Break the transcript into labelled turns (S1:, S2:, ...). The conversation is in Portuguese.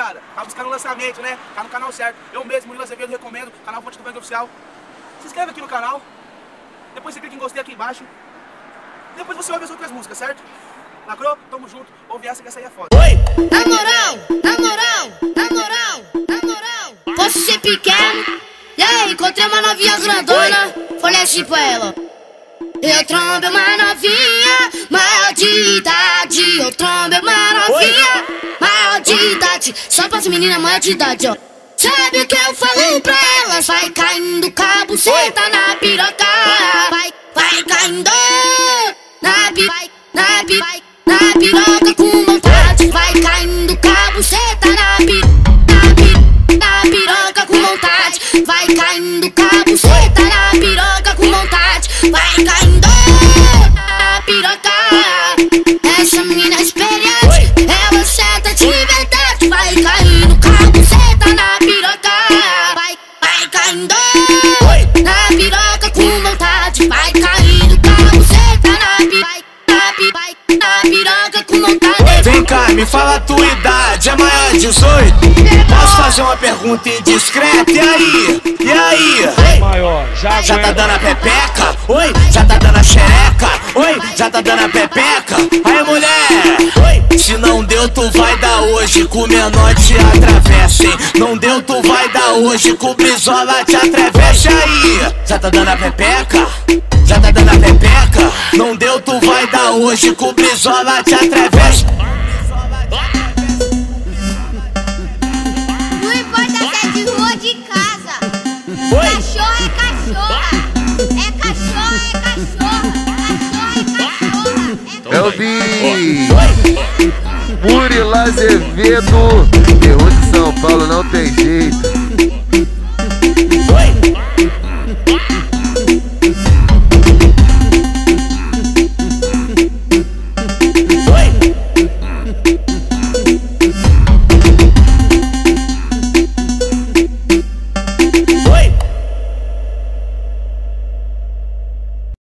S1: rapaziada. Tá buscando lançamento, né? Tá no canal certo. Eu mesmo, Murilo Azevedo, recomendo. Canal Fonte do Bang Oficial. Se inscreve aqui no canal. Depois você clica em gostei aqui embaixo. Depois você ouve as outras músicas, certo? Lacrou? Tamo junto. Ouve essa que essa aí é foda.
S2: Oi! Na moral, na moral, na moral, na moral. Posso ser pequeno? E aí, encontrei uma novinha grandona. Falei assim pra ela: eu trombei uma novinha maior de idade. Eu trombei uma novinha maior de idade. Só pras meninas maior de idade, ó. Sabe o que eu falo pra elas? Vai caindo cabo, senta na piroca. Vai caindo na piroca com vontade. Vai caindo cabo, senta na piroca com vontade. Vai caindo cabo, senta na piroca com vontade. Vai caindo na piroca. Essa menina é experiente, ela senta de verdade. Vai caindo cabo, senta na piroca. Vai caindo na piroca com vontade. Vai caindo cabo, senta na piroca com vontade.
S3: Vem cá, me fala a tua idade, é maior de 18? Posso fazer uma pergunta indiscreta? E aí? E aí?
S4: Maior,
S3: já tá dando a pepeca? Oi, já tá dando a xereca? Oi, já tá dando a pepeca? Aí, mulher! Oi, se não deu, tu vai dar hoje, com o menor te atravessa, hein? Não deu, tu vai dar hoje, com o brisola te atravessa. Aí, já tá dando a pepeca? Já tá dando a pepeca? Não deu, tu vai dar hoje, com o brisola te atravessa.
S2: Não importa se é de rua ou de casa. Cachorro é cachorra. É cachorro, é cachorra. Cachorro é cachorra.
S5: Eu vi Murilo Azevedo, terror de São Paulo, não tem jeito.